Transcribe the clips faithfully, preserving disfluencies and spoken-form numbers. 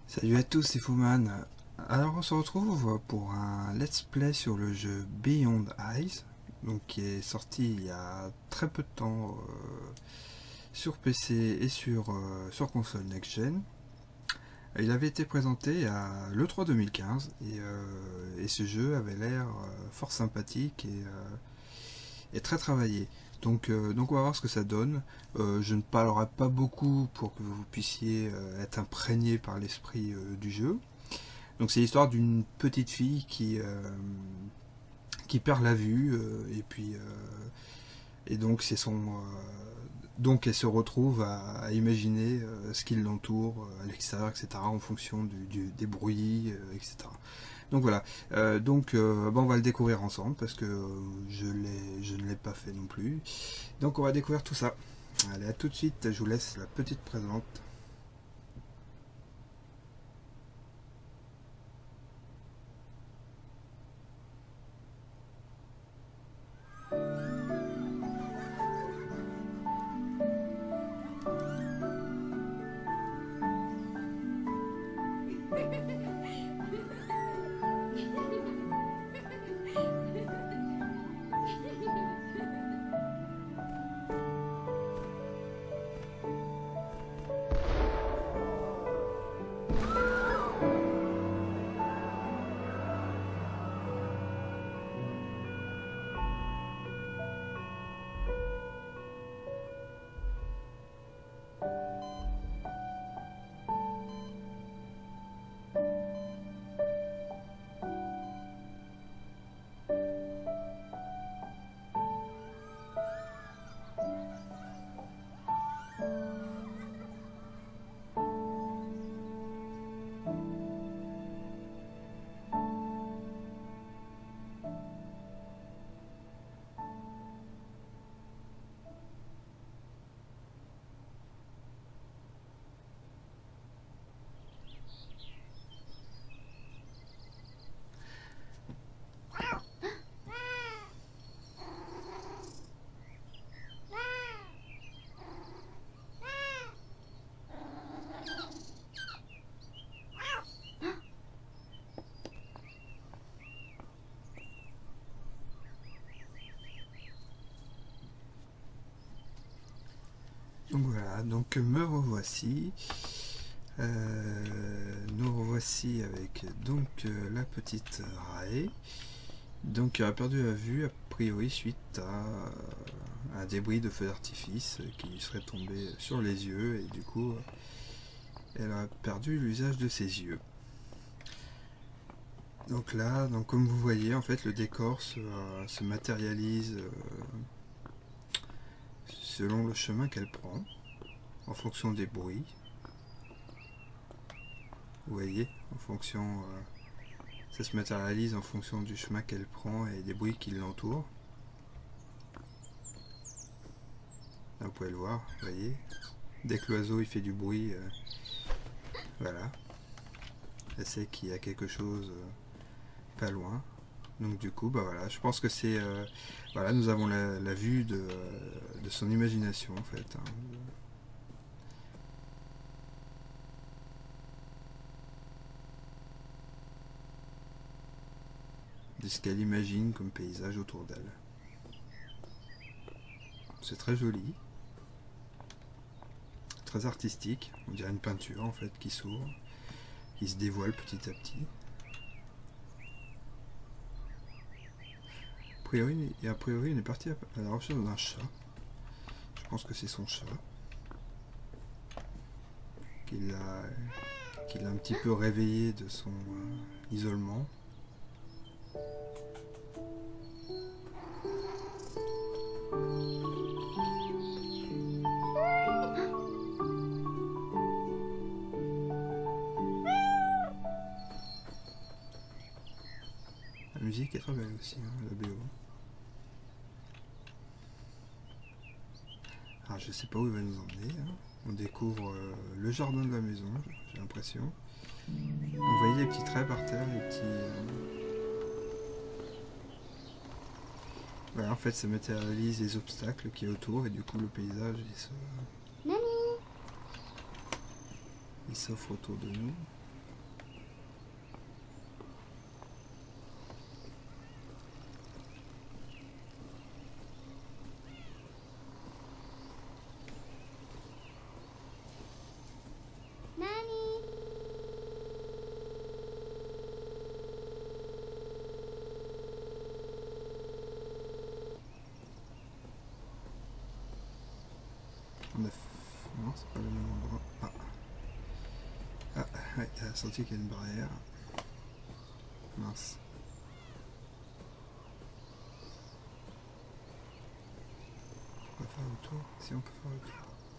Salut à tous, c'est Fouman. Alors on se retrouve pour un let's play sur le jeu Beyond Eyes, donc qui est sorti il y a très peu de temps euh, sur P C et sur, euh, sur console next-gen. Il avait été présenté à l'E trois deux mille quinze et, euh, et ce jeu avait l'air euh, fort sympathique et, euh, et très travaillé. Donc, euh, donc on va voir ce que ça donne. Euh, je ne parlerai pas beaucoup pour que vous puissiez euh, être imprégné par l'esprit euh, du jeu. Donc c'est l'histoire d'une petite fille qui, euh, qui perd la vue euh, et puis euh, et donc c'est son euh, donc elle se retrouve à, à imaginer euh, ce qui l'entoure euh, à l'extérieur, et cetera en fonction du, du, des bruits, euh, et cetera. Donc voilà, euh, donc euh, bon, on va le découvrir ensemble parce que euh, je, je ne l'ai pas fait non plus. Donc on va découvrir tout ça. Allez, à tout de suite, je vous laisse la petite présente. Donc voilà, donc me revoici. Euh, nous revoici avec donc euh, la petite Rae, donc qui a perdu la vue a priori suite à euh, un débris de feu d'artifice qui lui serait tombé sur les yeux et du coup elle a perdu l'usage de ses yeux. Donc là, donc comme vous voyez, en fait le décor se, euh, se matérialise euh, selon le chemin qu'elle prend, en fonction des bruits. Vous voyez, en fonction, euh, ça se matérialise en fonction du chemin qu'elle prend et des bruits qui l'entourent. Là, vous pouvez le voir, vous voyez. Dès que l'oiseau il fait du bruit, euh, voilà, elle sait qu'il y a quelque chose euh, pas loin. Donc du coup, bah voilà, je pense que c'est, euh, voilà, nous avons la, la vue de, euh, de son imagination en fait. Hein. De ce qu'elle imagine comme paysage autour d'elle. C'est très joli, très artistique, on dirait une peinture en fait qui s'ouvre, qui se dévoile petit à petit. A priori, et a priori, il est parti à la recherche d'un chat. Je pense que c'est son chat qui l'a qui l'a un petit peu réveillé de son euh, isolement. La musique est très belle aussi, hein, la B O. Alors je sais pas où il va nous emmener. Hein. On découvre euh, le jardin de la maison, j'ai l'impression. Vous voyez les petits traits par terre, les petits... Euh... Voilà, en fait ça matérialise les obstacles qui est autour et du coup le paysage il se... il s'offre autour de nous. c'est pas le même endroit. Ah, ah ouais, il a senti qu'il y a une barrière. Mince. On peut faire le tour. Si on peut faire le tour.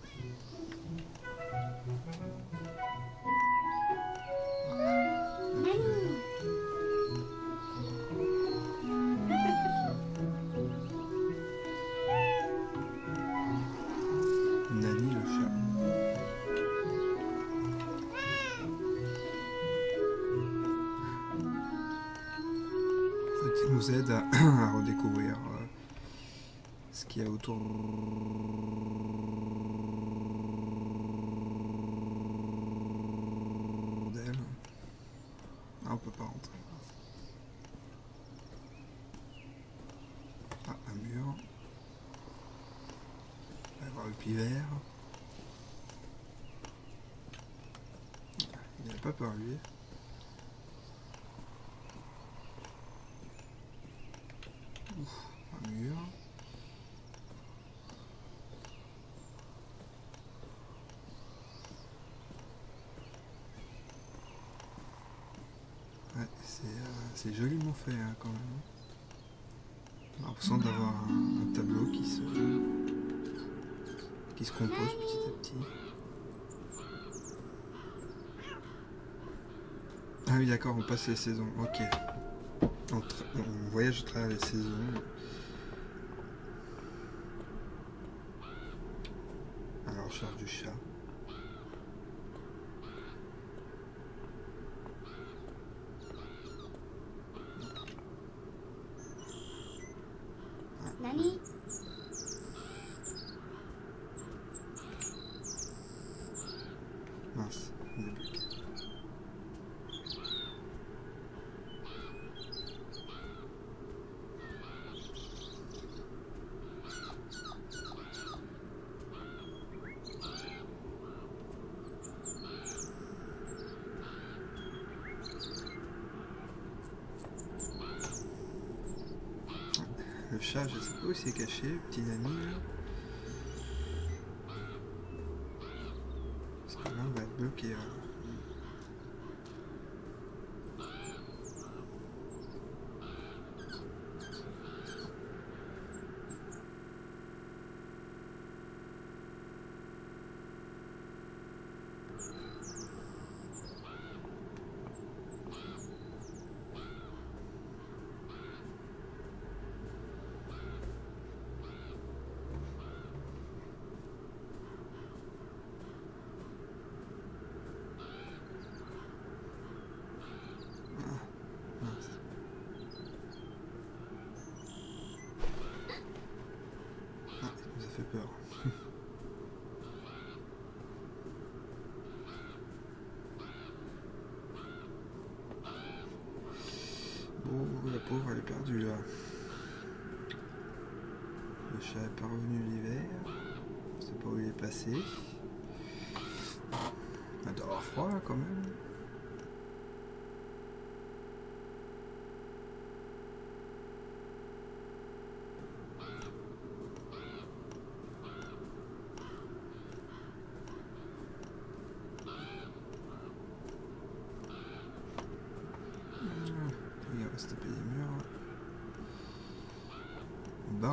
Nani le chat. Il nous aide à, à redécouvrir euh, ce qu'il y a autour d'elle. Ah, on peut pas rentrer. Ah, un mur. On va avoir le puits vert. Il n'avait pas peur lui. Ouf, un mur. Ouais, c'est euh, joliment fait hein, quand même. On a l'impression d'avoir un, un tableau qui se, qui se compose petit à petit. Ah oui d'accord, on passe les saisons, ok. On, on voyage à travers les saisons. À la recherche du chat. Nani? Mince, on est bloqué. Le chat, je sais pas où c'est caché, le petit Nani là. Parce que là on va être bloqué là. Ça fait peur. Bon, la pauvre elle est perdue là. Le chat est pas revenu l'hiver. Je sais pas où il est passé. Il doit avoir froid là quand même. Il va se taper les murs. Bon.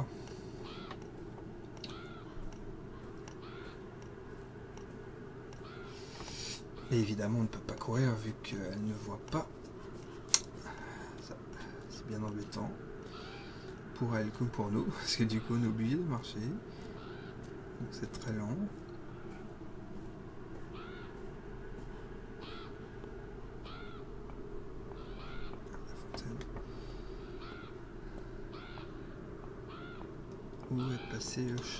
Et évidemment, on ne peut pas courir vu qu'elle ne voit pas. C'est bien embêtant. Pour elle comme pour nous. Parce que du coup, on est obligé de marcher. Donc c'est très lent. Où est passé le chat?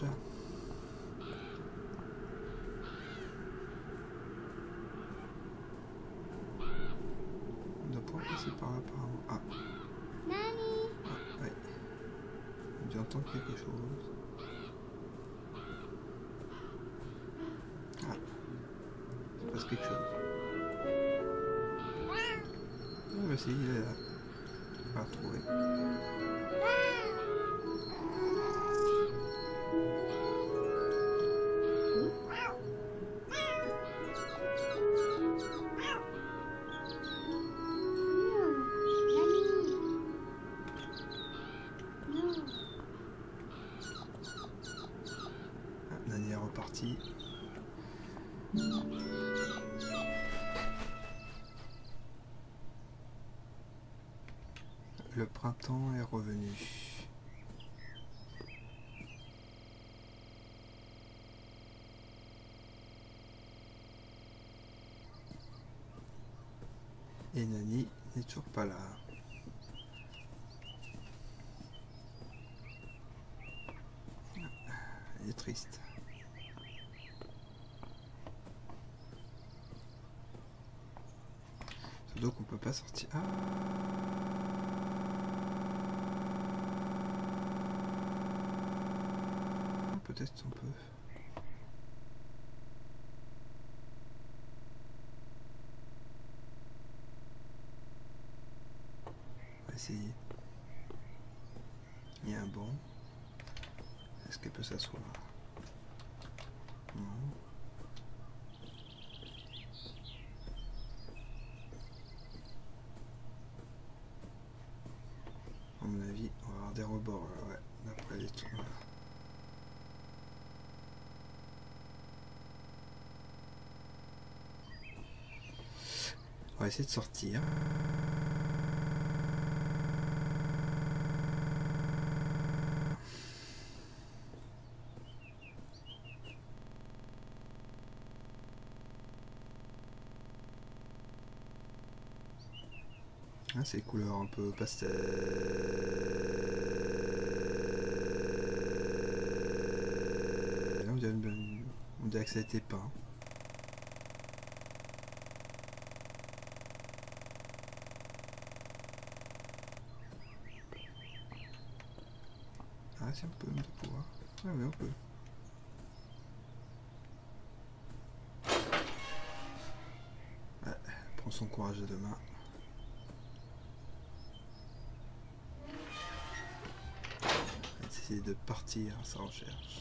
On doit pouvoir passer par là apparemment. Ah. Nani? Ah, ouais. J'entends quelque chose. Ah. Il se passe quelque chose. Ah bah si, il est là. On va retrouver. Le printemps est revenu. Et Nani n'est toujours pas là. Elle est triste. Donc on peut pas sortir. Ah, peut-être on peut. On va essayer. Il y a un banc. Est-ce qu'elle peut s'asseoir? Non. À mon avis, on va avoir des rebords là, ouais, d'après les trucs. Voilà. On va essayer de sortir. Ah, c'est couleurs un peu pastel. On dirait, on dirait que ça a été peint. Ah, si on peut, on doit pouvoir. Ah oui, on peut. Ouais, prends son courage de demain. Essayer de partir à sa recherche.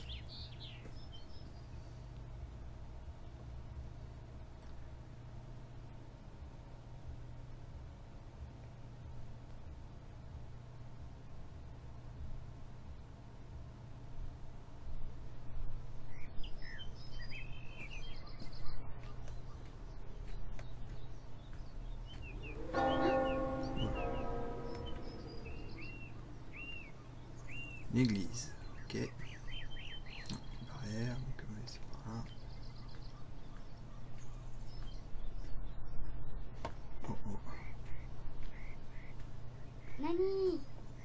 L'église, ok. Non, barrière, donc on va laisser par là. Oh oh. Nani?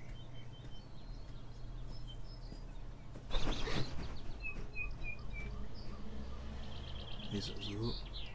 Les oiseaux.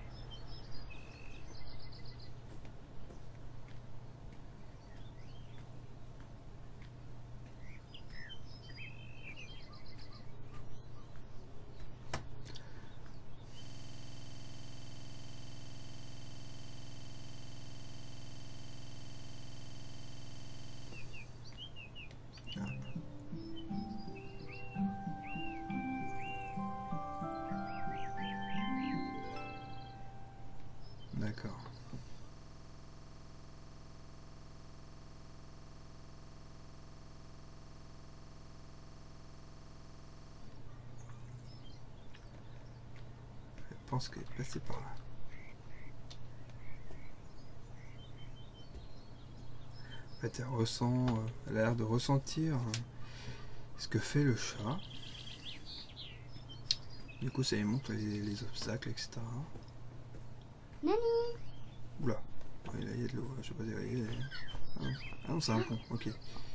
D'accord. Je pense qu'elle est passée par là. En fait, elle ressent, euh, elle a l'air de ressentir euh, ce que fait le chat. Du coup, ça lui montre les, les obstacles, et cetera. Nani? Oula, ouais, là il y a de l'eau, je sais pas dire. Ah non, ah non c'est un pont, ok.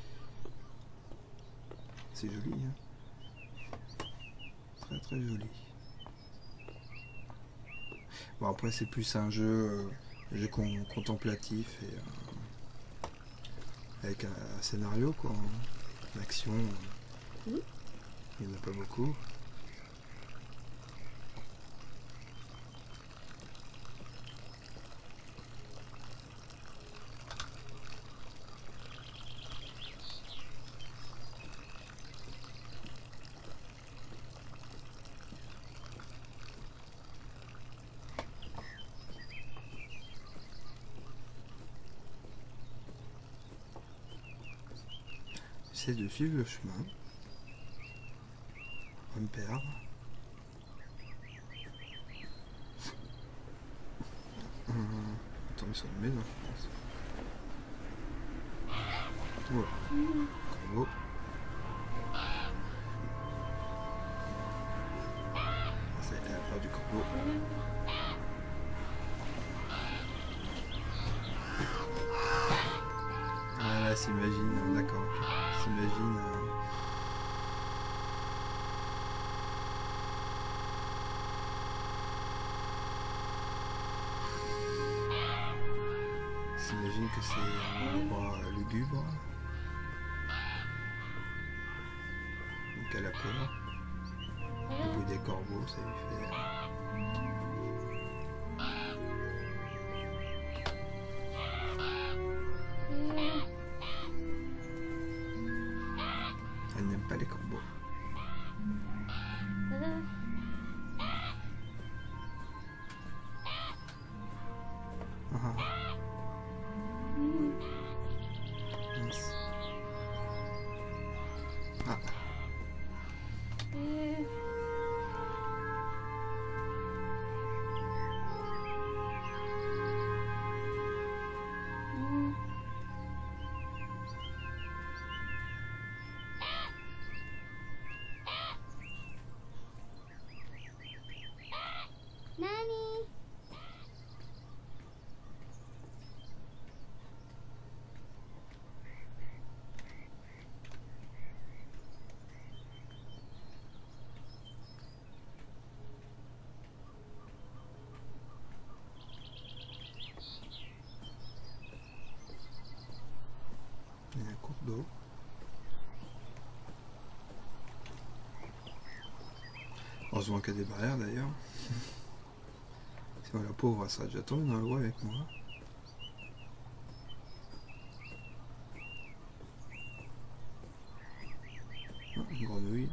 C'est joli, hein. Très très joli. Bon, après, c'est plus un jeu, euh, jeu con contemplatif et euh, avec un, un scénario, quoi. L'action, euh, Oui. il n'y en a pas beaucoup. J'essaie de suivre le chemin. On va me perdre. Hum, on va tomber sur une maison, je pense. Voilà. Corbeau. C'est la peur du corbeau. Ah là, s'imagine, d'accord, ok. S'imagine. Euh... S'imagine que c'est un endroit lugubre. Donc elle a peur. Le bruit des corbeaux, ça lui fait... Elle n'aime pas les corbeaux. Ah. Mince. Ah. Nani? Il y a un cours d'eau. Heureusement qu'il y a des barrières d'ailleurs. Sinon la pauvre, elle serait déjà tombée dans l'eau avec moi. Ah, une grenouille.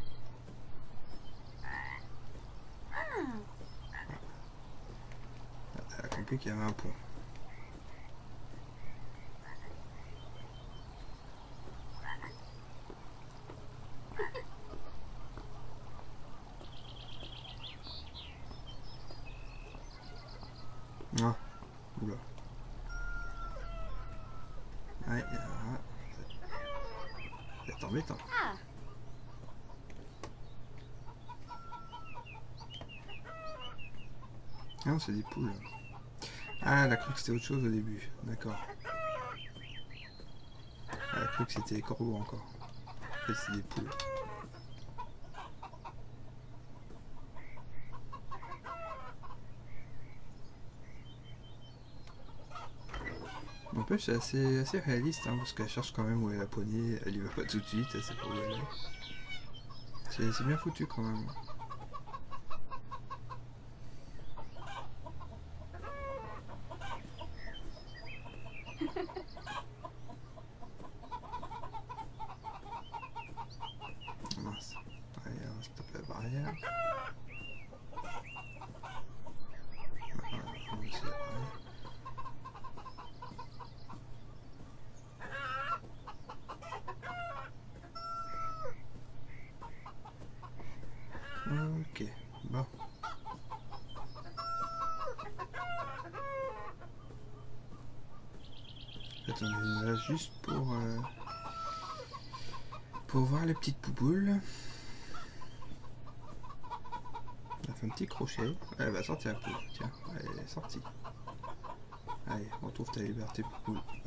Elle a compris qu'il y avait un pont. Ah, oula. Ouais, ah, c'est embêtant. Ah. Ah non, c'est des poules. Ah, elle a cru que c'était autre chose au début. D'accord. Elle a cru que c'était des corbeaux encore. En fait, c'est des poules. N'empêche, c'est assez, assez réaliste, hein, parce qu'elle cherche quand même où est la poignée, elle y va pas tout de suite, elle sait pas où elle est. C'est c'est bien foutu quand même. Mince. Allez, on se tape la barrière. Voilà, on va essayer la barrière. Ok, bon. En fait, on est venu là juste pour, euh, pour voir les petites poupoules. Elle a fait un petit crochet. Elle va sortir la poule. Tiens, elle est sortie. Allez, retrouve ta liberté, poupoules. Hop.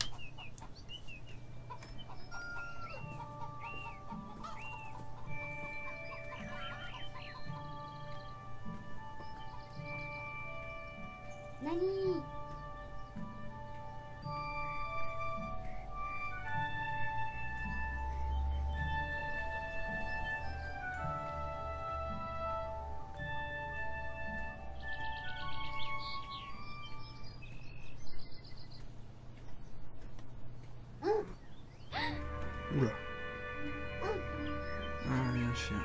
Nani? Oula. Ah, il y a un chien.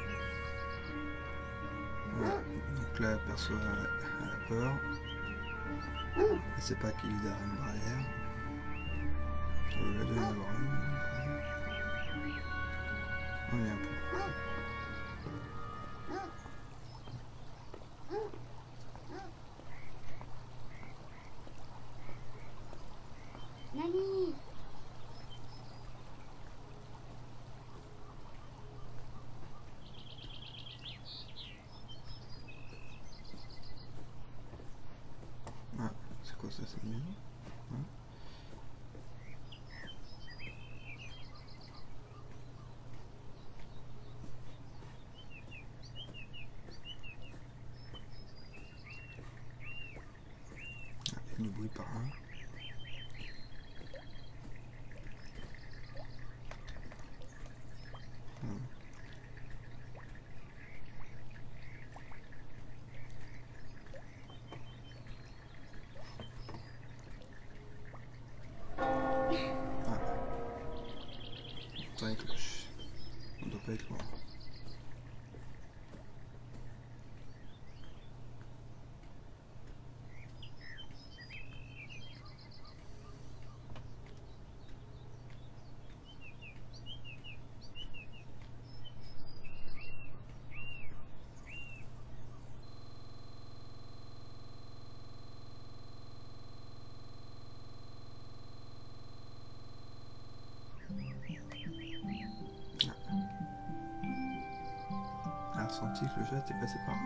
Voilà. Donc là, elle perçoit, elle a peur. Elle sait pas qu'il est derrière une barrière. Il va devoir y avoir une. Oh, il y a un pont. Nani? quoi ça, c'est mieux. Hein? Ah, il y a du bruit par là. Hum. Dans les cloches. On doit pas être loin. Ah, senti que le chat était passé par là.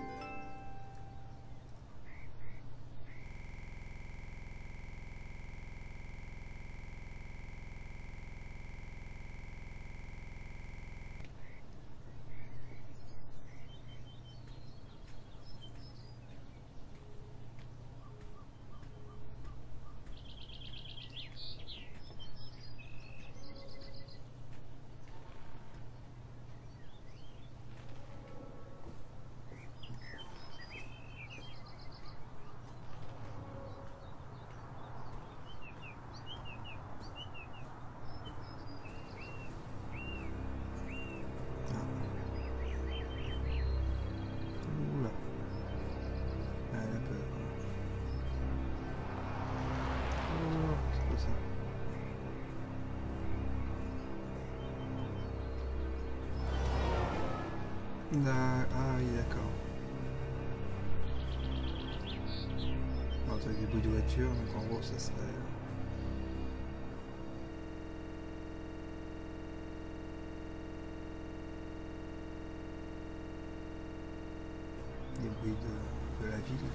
Oula. Ah, la peur. Oh, c'est quoi ça? Da- Ah oui, d'accord. On entend des bruits de voiture, donc en gros, ça serait... des bruits de, de la ville.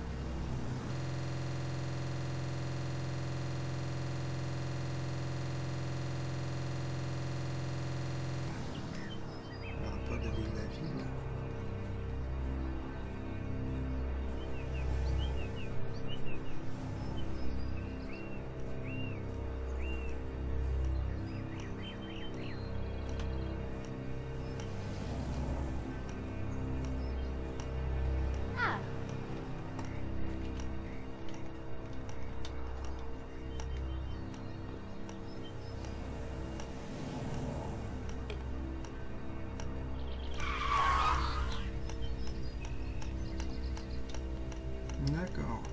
Le rapport des bruits de la ville. Ah, D'accord.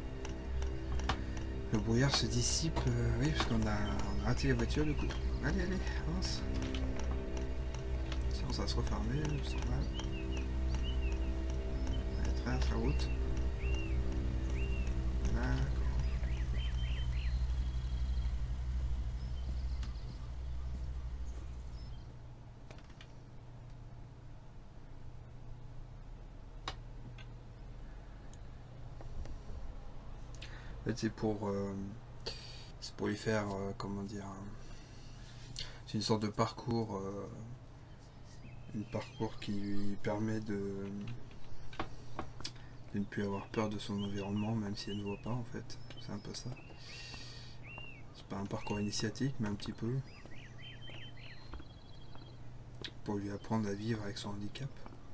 Le brouillard se dissipe, euh, oui, parce qu'on a, on a raté les voitures du coup. Allez, allez, avance. Sinon ça va se refermer, c'est normal. Allez, traverse la route. D'accord. En fait, c'est pour, euh, c'est pour lui faire, euh, comment dire, euh, c'est une sorte de parcours, euh, un parcours qui lui permet de, de ne plus avoir peur de son environnement, même si elle ne voit pas en fait. C'est un peu ça. C'est pas un parcours initiatique, mais un petit peu. Pour lui apprendre à vivre avec son handicap.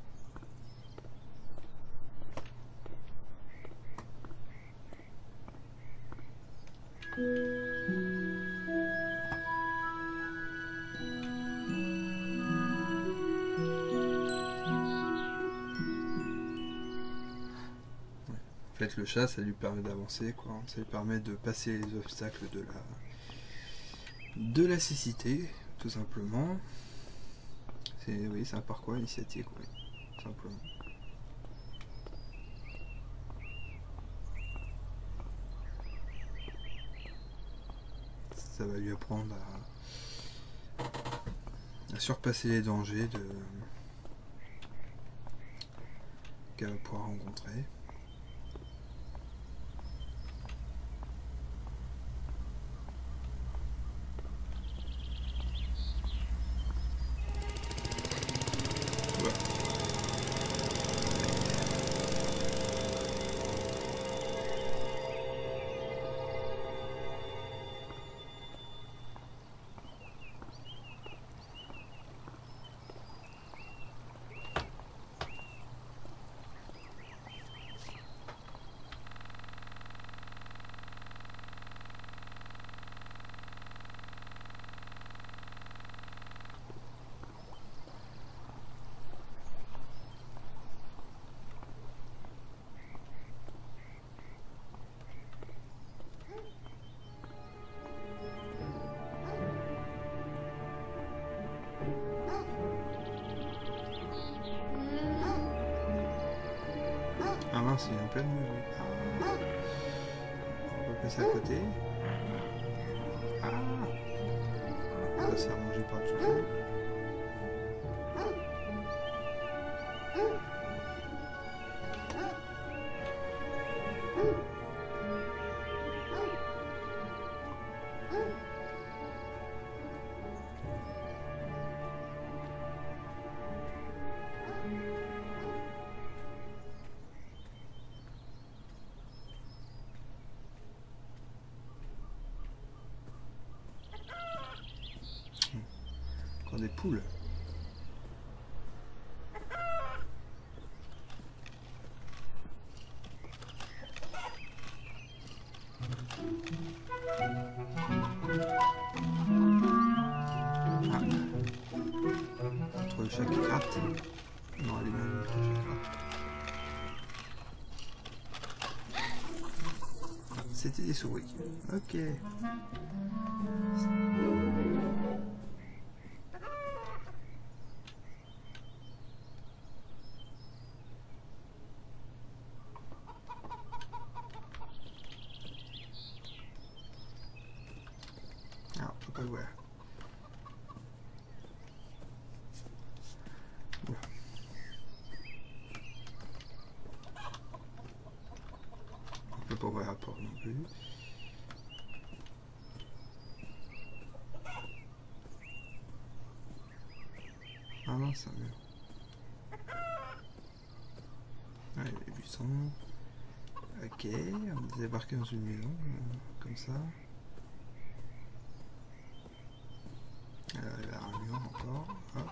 En fait, le chat, ça lui permet d'avancer, quoi. Ça lui permet de passer les obstacles de la, de la cécité, tout simplement. C'est, oui, c'est un parcours initiatique, oui, tout simplement. Ça va lui apprendre à, à surpasser les dangers de qu'elle va pouvoir rencontrer. plein de mûres. Ah. On va passer à côté. Ah. On va se faire manger par tout le monde. Des poules. Ah. Entre le chat qui gratte. Non, elle est même le chat gratte. C'était des souris. Ok. Ouais. Oula. On peut pas ouvrir la porte non plus. Ah non, c'est un mur. Allez, les buissons. Ok, on est débarqué dans une maison, comme ça. Elle arrive à un mur encore. Hop.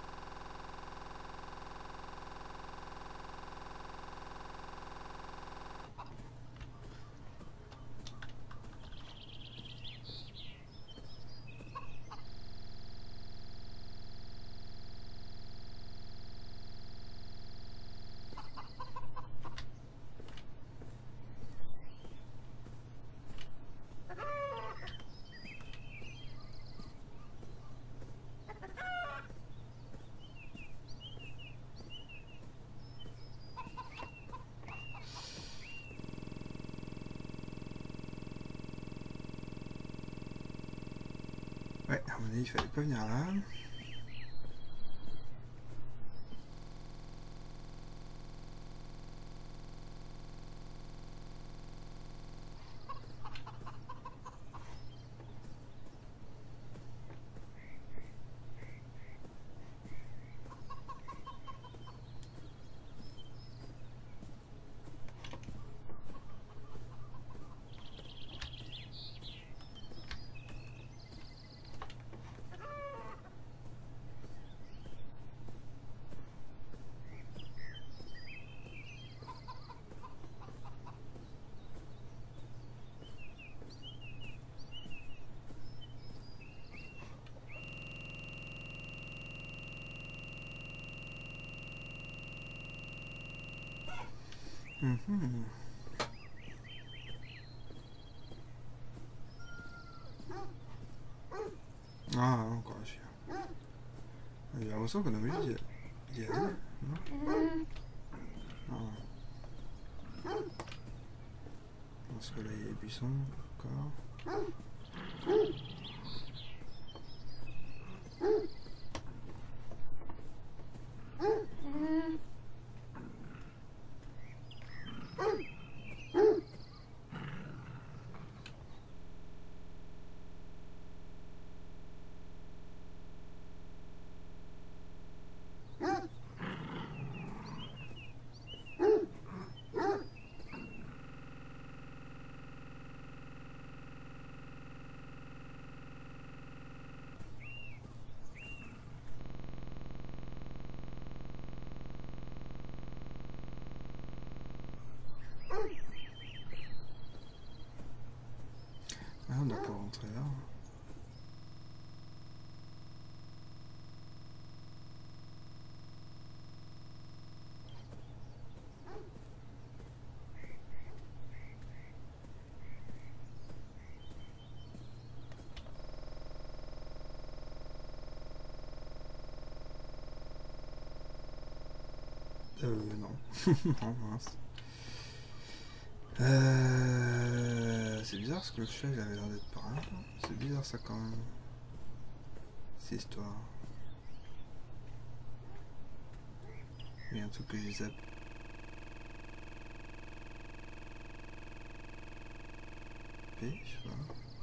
Ouais, à mon avis, il fallait pas venir là. Mmh. Ah, encore un chien. J'ai l'impression qu'on a oublié d'y aller, non? Ah. Parce que là, il y a les buissons, encore. Ah, on doit pas rentrer là. Euh, non. Non, mince. Euh, c'est bizarre parce que le chat il avait l'air d'être par là. C'est bizarre ça quand même. Cette histoire. Il y a un truc que j'ai zappé. Je sais pas.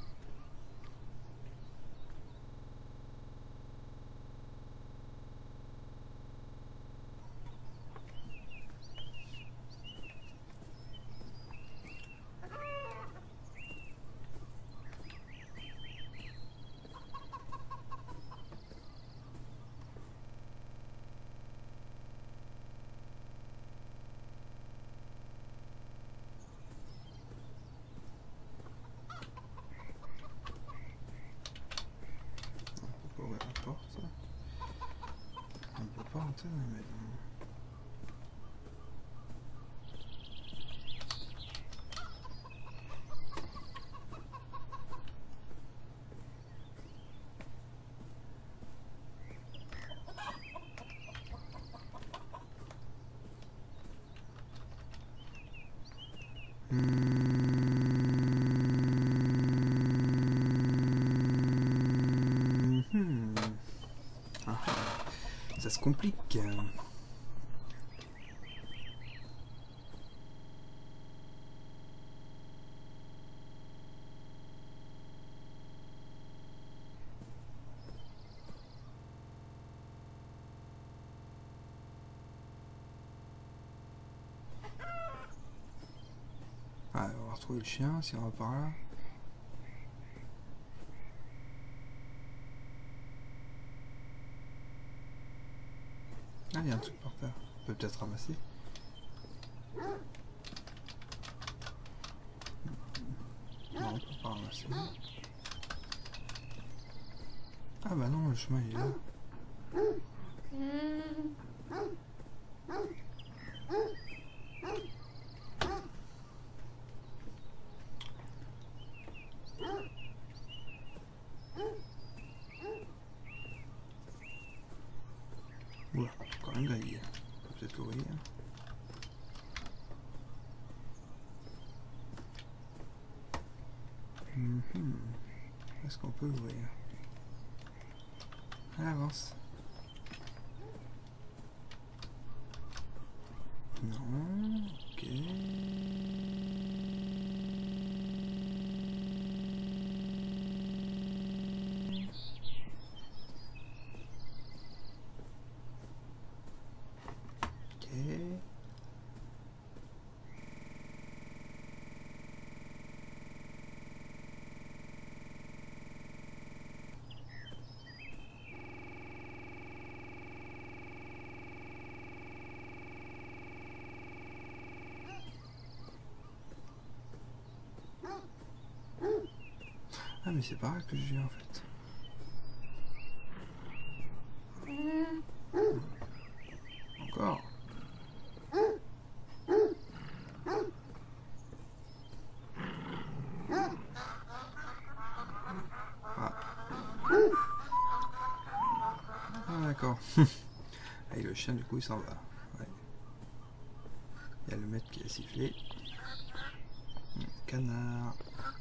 Ouvrir la porte. On ne peut pas rentrer dans la maison. Hmm. Ah, ça se complique. Ah, on va retrouver le chien si on va par là. Ah, il y a un truc par terre. On peut peut-être ramasser. Non, on peut pas ramasser. Ah bah non, le chemin il est là. Oula, encore une grille. On peut peut-être l'ouvrir. Mm-hmm. Est-ce qu'on peut l'ouvrir? Elle avance. Non, ok. Ok. Ah mais c'est pareil que je viens en fait. Encore. Ah, ah d'accord. Et le chien du coup il s'en va. Ouais. Il y a le maître qui a sifflé. Canard.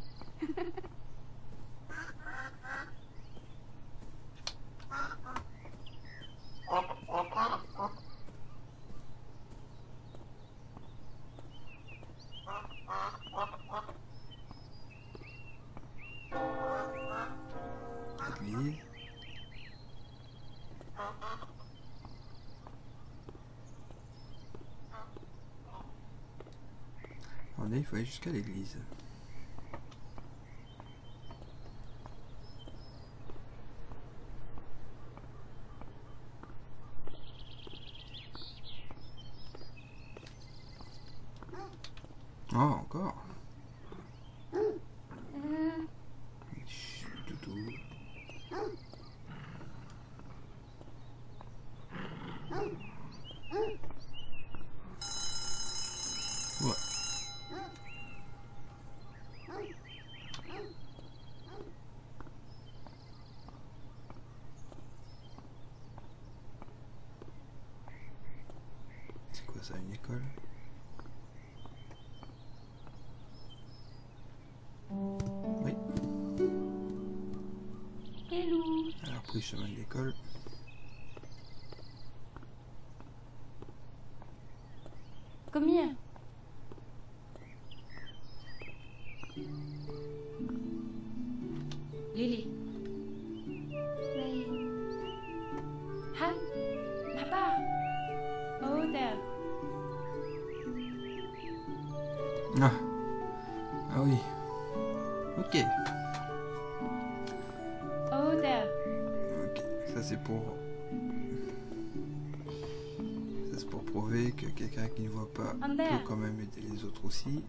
Église. On est, il faut aller jusqu'à l'église. Oh, encore. Chut, toutou. Ouais. C'est quoi ça, une école? chemin de l'école. Kom hier. Lily. Nee. Hi. Papa. Oh, there. Ah, ah oui. Ok. Oh, there. Ok. Ça c'est pour. Ça c'est pour prouver que quelqu'un qui ne voit pas En there. peut quand même aider les autres aussi.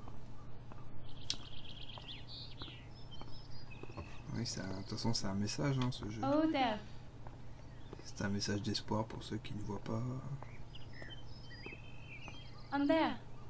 Oui, c'est un- de toute façon c'est un message hein, ce jeu. Oh, there. C'est un message d'espoir pour ceux qui ne voient pas. On there.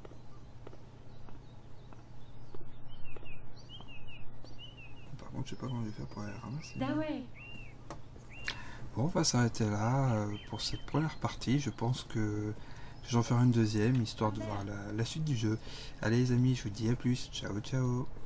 Par contre, je sais pas comment je vais faire pour aller ramasser. That way. Bon, on va s'arrêter là euh, pour cette première partie. Je pense que je vais en faire une deuxième, histoire de voir la, la suite du jeu. Allez les amis, je vous dis à plus. Ciao, ciao.